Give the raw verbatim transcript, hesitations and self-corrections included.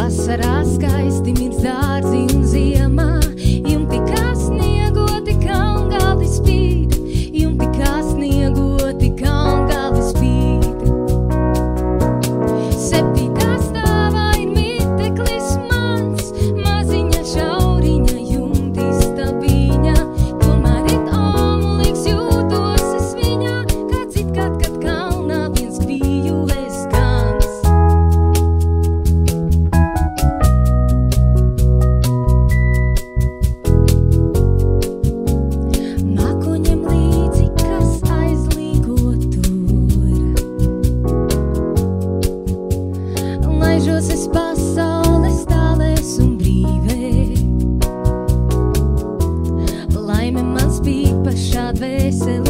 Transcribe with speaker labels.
Speaker 1: Vasarā skaisti mirdz dārzi un ziemā, jumti kā sniegoti kalngaldi spīd, jumti kā sniegoti kalngaldi spīd. Septītā stāvā ir miteklis mans, maziņa šauriņa jumti stabiņa, tomēr it omulīgs jūtos es viņā, kā citkārt, kad kalnā viens vījules skans. Mākoņiem līdzi, kas aizlīgo tur, laižos es pasaules tālēs un brīvē, laime man spīd pašā dvēselē.